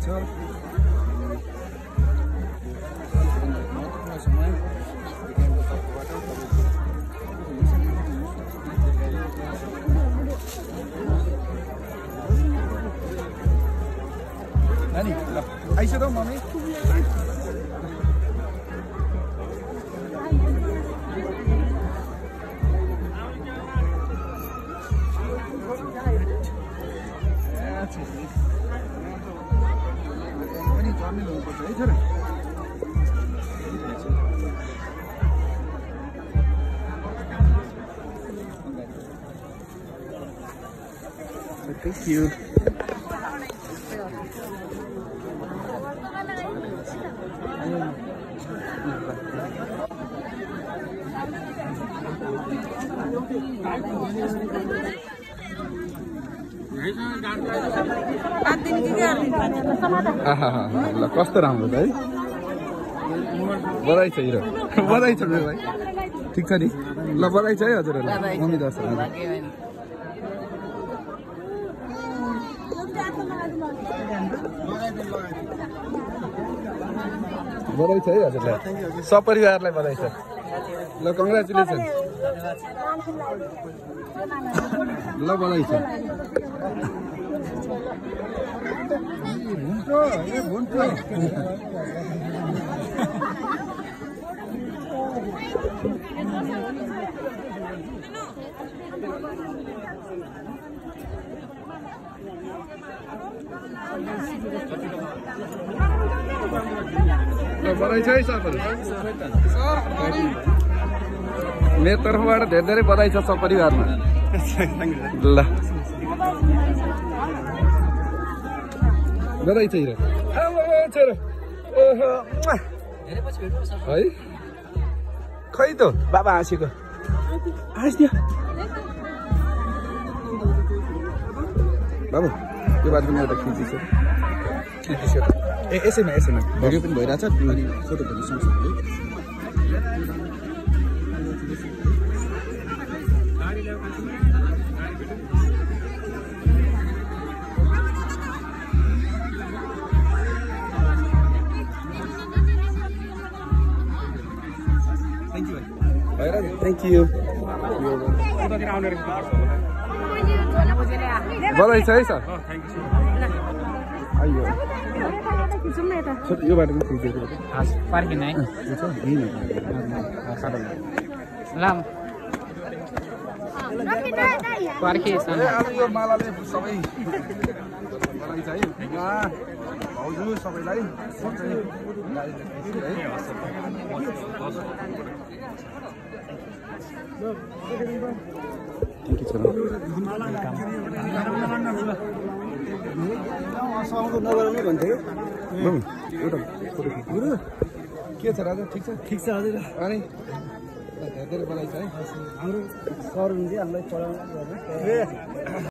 Nani, आइसक्यो त mummy पनि चर्नी ल्याउनुपर्छ है छोरा Thank you. ल कस्तो राम्रो त है बधाई छ हिरो बधाई छ मेरो भाइ ठिक छ नि ल बधाई छ है हजुरहरूलाई मम्मी दर्शकहरूलाई बधाई छ है हजुरलाई सपरिवारलाई बधाई छ ल कङ्ग्रेचुलेसन ल बधाई छ बधाई छ है सबहरू मेरो तर्फबाट धेरै धेरै बधाई छ सपरिवारमा ल बधाई छ हिरो है खै त बाबा हाँसेको हाँसिदियो बाबु त्यो बात पनि एउटा खिचिस ए यसैमा भिडियो पनि भइरहेछ अनि फोटो पनि सँगसँगै Thank you. बधाई छ है सर आइयो यो बाटो पनि खिचेको पार्किन है लाम पार्किसन यो मालाले सबै बधाई छ है भाउजू सबैलाई Thank you, sir. के छ राजा ठिक छ हजुर अनि धेरै बधाई छ है हाम्रो सर हुन्छ हामीलाई चलाउनु